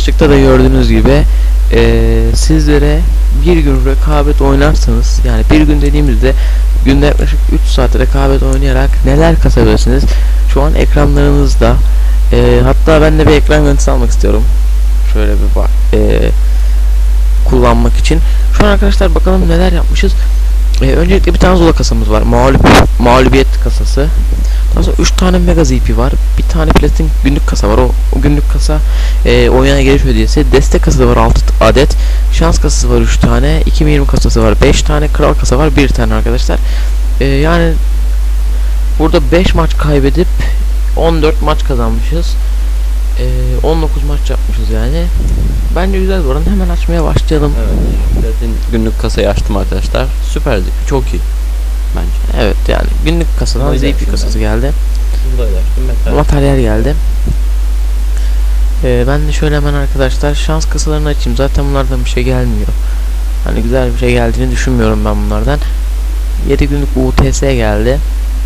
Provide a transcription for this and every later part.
başlıkta da gördüğünüz gibi sizlere bir gün rekabet oynarsanız, yani bir gün dediğimizde günde yaklaşık 3 saat rekabet oynayarak neler kasabilirsiniz şu an ekranlarınızda. Hatta ben de bir ekran görüntüsü almak istiyorum şöyle bir bak kullanmak için. Şu an arkadaşlar bakalım neler yapmışız. Öncelikle bir tane Zula kasamız var, mağlubiyet kasası. Daha sonra 3 tane Mega ZP var, bir tane Platin günlük kasa var, o günlük kasa oyuna giriş hediyesi. Destek kasası var 6 adet, şans kasası var 3 tane, 2020 kasası var 5 tane, kral kasa var 1 tane arkadaşlar. Yani burada 5 maç kaybedip 14 maç kazanmışız. 19 maç yapmışız yani. Bence güzel bir oran. Hemen açmaya başlayalım. Evet. Platin günlük kasayı açtım arkadaşlar. Süper ZP, çok iyi bence. Evet, yani günlük kasadan ZP kasası geldi. Materyal geldi. Ben de şöyle hemen arkadaşlar şans kasalarını açayım. Zaten bunlardan bir şey gelmiyor. Hani güzel bir şey geldiğini düşünmüyorum ben bunlardan. 7 günlük UTS geldi.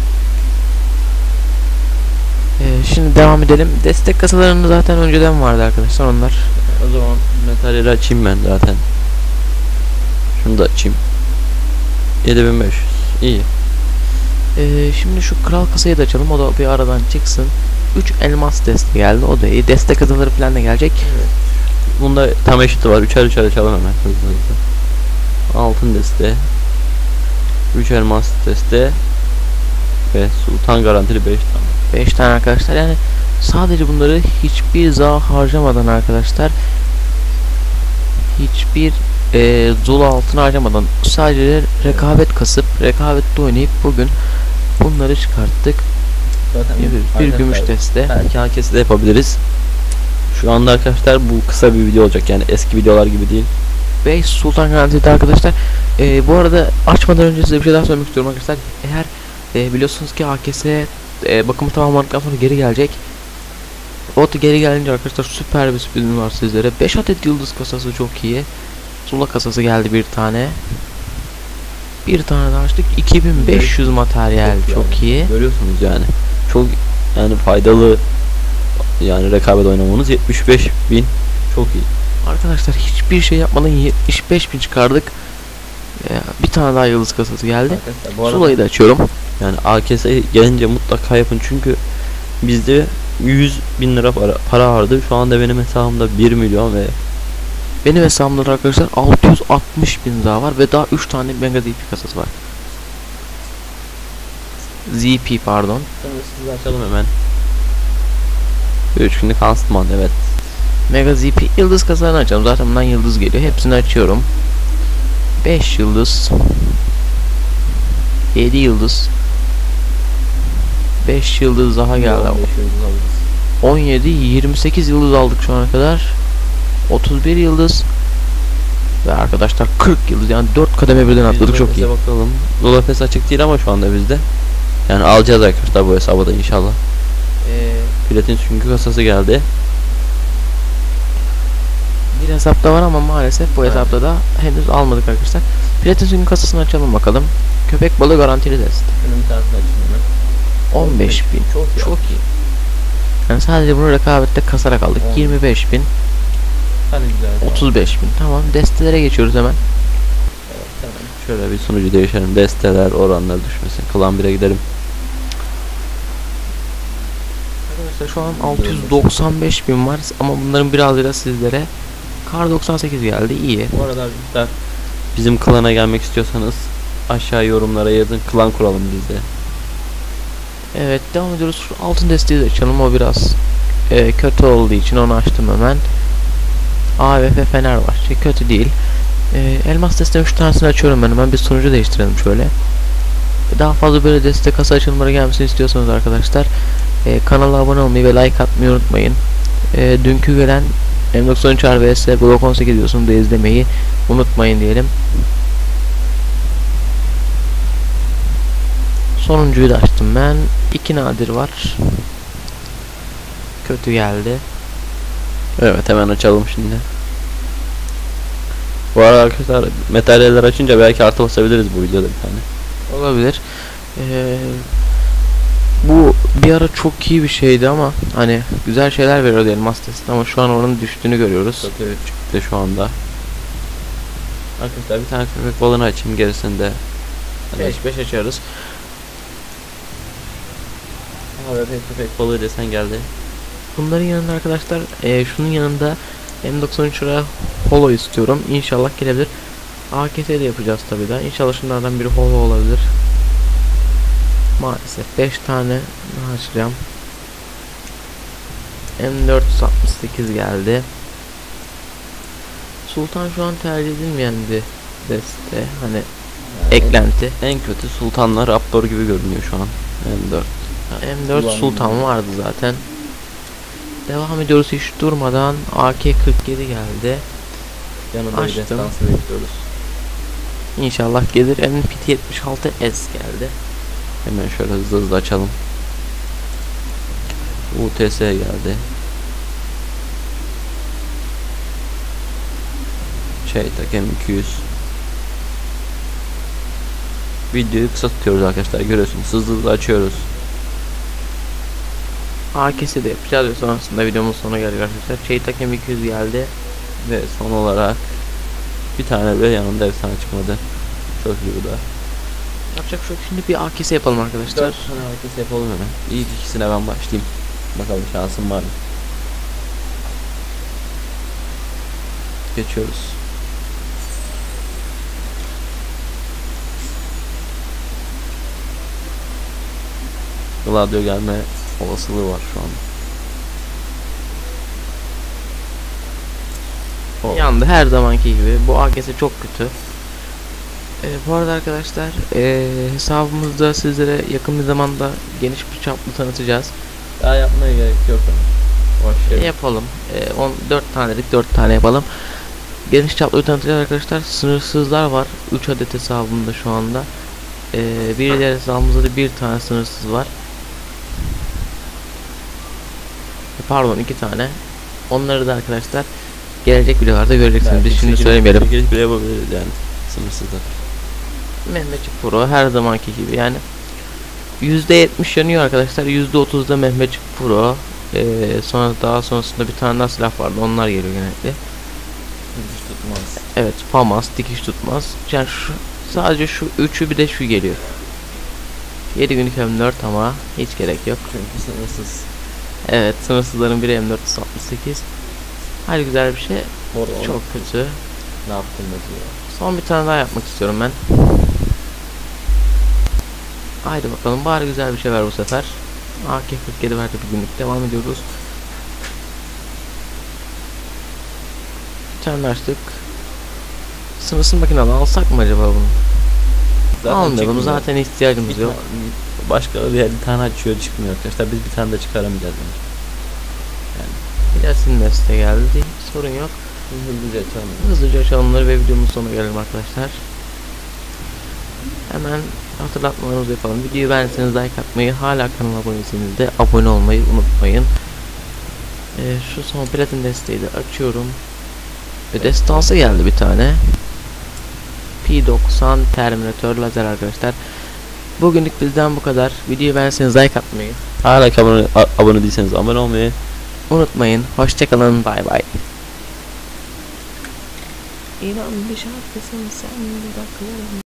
Şimdi devam edelim. Destek kasalarında zaten önceden vardı arkadaşlar onlar. O zaman materyali açayım ben zaten. Şunu da açayım. 7500. İyi. Şimdi şu kral kasayı da açalım. O da bir aradan çıksın. 3 elmas desteği geldi. O da iyi. Destek kasaları falan da gelecek. Evet. Bunda tam eşiti var. 3'er 3'er açalım hemen. Hızlı hızlı. Altın desteği. 3 elmas desteği. Ve sultan garantili 5 tane. 5 tane arkadaşlar, yani sadece bunları hiçbir zaman harcamadan arkadaşlar, hiçbir Zula altın harcamadan sadece rekabet kasıp rekabette oynayıp bugün bunları çıkarttık. Zaten bir gümüş deste. Belki herkesi de yapabiliriz. Şu anda arkadaşlar bu kısa bir video olacak, yani eski videolar gibi değil. 5 sultan garantili arkadaşlar. Bu arada açmadan önce size bir şey daha söylemek istiyorum arkadaşlar. Eğer biliyorsunuz ki AKS bakımı tamamlandıktan sonra geri gelecek. O da geri gelince arkadaşlar süper bir sürprizim var sizlere. 5 adet yıldız kasası çok iyi. Zula kasası geldi bir tane. Bir tane daha açtık. 2500 materyal çok iyi. Görüyorsunuz yani. Çok yani faydalı, yani rekabet oynamanız. 75.000 çok iyi. Arkadaşlar hiçbir şey yapmadan 75.000 çıkardık. Bir tane daha yıldız kasası geldi. Zula'yı da açıyorum. Yani AKS gelince mutlaka yapın, çünkü bizde 100.000 lira para vardı. Şu anda benim hesabımda 1 milyon ve benim hesabımda arkadaşlar 660.000 daha var ve daha 3 tane Mega ZP kasası var. ZP pardon. Siz açalım hemen. 3 günlük Huntsman, evet. Mega ZP yıldız kasalarını açalım. Zaten bundan yıldız geliyor. Hepsini açıyorum. 5 yıldız, 7 yıldız, 5 yıldız daha geldi. 17, 28 yıldız aldık şu ana kadar. 31 yıldız ve arkadaşlar 40 yıldız, yani 4 kademe birden atladık, çok iyi. Bakalım. Zulafes açık değil ama şu anda bizde. Yani alacağız arkadaşlar bu hesabı da inşallah. Platin çünkü kasası geldi. Bir hesapta var ama maalesef bu hesapta da henüz almadık arkadaşlar. Platin kasasını açalım bakalım. Köpek balığı garantili dest. 15.000 çok iyi. Yani sadece bunu rekabette kasarak aldık. 25.000, 35.000. Tamam, destelere geçiyoruz hemen. Şöyle bir sunucu değişelim. Desteler, oranlar düşmesin. Klan 1'e gidelim. Arkadaşlar şu an 695.000 var ama bunların birazıyla sizlere Kar 98 geldi, iyi. Bu arada arkadaşlar, bizim klana gelmek istiyorsanız aşağı yorumlara yazın, klan kuralım biz de. Evet, devam ediyoruz. Şu altın desteği de açalım, o biraz kötü olduğu için onu açtım hemen. AVF Fenerbahçe kötü değil. Elmas deste 3 tanesini açıyorum ben hemen. Bir sunucu değiştirelim şöyle. Daha fazla böyle destek kasa açılımları gelmesini istiyorsanız arkadaşlar kanala abone olmayı ve like atmayı unutmayın. Dünkü gelen M93 RVS Blok 18 diyorsun da izlemeyi unutmayın diyelim. Sonuncuyu da açtım ben. 2 nadir var. Kötü geldi. Evet, hemen açalım şimdi. Bu arada arkadaşlar materyaller açınca belki artı basabiliriz bu videoda bir tane. Olabilir. Bu bir ara çok iyi bir şeydi ama hani güzel şeyler veriyordu elmas testi ama şu an oranın düştüğünü görüyoruz. Satıyor çıktı şu anda. Arkadaşlar bir tane köpek balığını açayım, gerisinde 5-5 açarız. abi köpek balığı desen geldi. Bunların yanında arkadaşlar şunun yanında M93 lira holo istiyorum. İnşallah gelebilir. AKT de yapacağız tabi de. İnşallah şunlardan biri holo olabilir. Maalesef 5 tane daha açacağım. M468 geldi. Sultan şu an tercih edilmeyen bir deste. Hani Yani eklenti. en kötü Sultanlar Raptor gibi görünüyor şu an. M4. M4 Sultan vardı zaten. Devam ediyoruz hiç durmadan. AK-47 geldi. Yanında bir Açtım. destansı bekliyoruz. İnşallah gelir. MPT-76S geldi. Hemen şöyle hızlı hızlı açalım. UTS geldi. Şeytak M200. Videoyu kısa tutuyoruz arkadaşlar, görüyorsunuz, hızlı hızlı açıyoruz. AK'si de yapacağız ve sonrasında videomuz sonuna geldik arkadaşlar. Şeytak M200 geldi. Ve son olarak bir tane bile yanında efsane çıkmadı. Çok iyi bu da. Yapacak bir şey yok. Şimdi bir AK'si yapalım arkadaşlar. 4 tane herkes yapalım hemen. İlk ikisine ben başlayayım. Bakalım şansım var mı? Geçiyoruz. Gladio gelme olasılığı var şu an. Yandı her zamanki gibi. Bu AK'si çok kötü. Bu arada arkadaşlar hesabımızda sizlere yakın bir zamanda geniş bir çaplı tanıtacağız. Daha yapmaya gerek yok ama. Başlayalım. Yapalım. 14 tanelik 4 tane yapalım. Geniş çaplı tanıtacağız arkadaşlar. Sınırsızlar var. 3 adet hesabımda şu anda. Bir diğer hesabımızda da bir tane sınırsız var. Pardon 2 tane. Onları da arkadaşlar gelecek videolarda göreceksiniz. Biz şimdi söylemeyelim. Gelip bile yapabiliriz yani. Sınırsızda. Mehmetçik Pro her zamanki gibi yani %70 yanıyor arkadaşlar, %30'da Mehmetçik Pro. Sonra daha sonrasında bir tane daha silah vardı, onlar geliyor genellikle. Dikiş tutmaz. Evet, FAMAS, dikiş tutmaz. Yani sadece şu üçü, bir de şu geliyor. 7 günlük M4 ama hiç gerek yok. Çünkü sınırsız. Evet, sınırsızların biri M468. Hadi güzel bir şey. Orada Çok kötü. ne yaptın diyor. Son bir tane daha yapmak istiyorum ben. Haydi bakalım, bari güzel bir şey ver bu sefer. AK-47 verdi bir günlük, devam ediyoruz. Bir tane açtık. Sınırsız makinalı alsak mı acaba bunu? Almayalım, çıkmıyor. zaten ihtiyacımız yok. Başka bir tane açıyor, çıkmıyor arkadaşlar. Biz bir tane de çıkaramayacağız yani. Bilesin deste geldi, sorun yok. Hızlıca açalım. Hızlıca açalımları ve videomuzun sonuna gelelim arkadaşlar. Hemen hatırlatmalarımızı yapalım. Videoyu beğendiyseniz like atmayı, hala kanala abone değilseniz de abone olmayı unutmayın. Şu son platin desteği de açıyorum. Ve destansı geldi bir tane. P90 Terminator lazer arkadaşlar. Bugünlük bizden bu kadar. Videoyu beğendiyseniz like atmayı, Hala abone değilseniz abone olmayı unutmayın. Hoşçakalın, bay bay. İnan bir şarkısın sen, dudaklarım.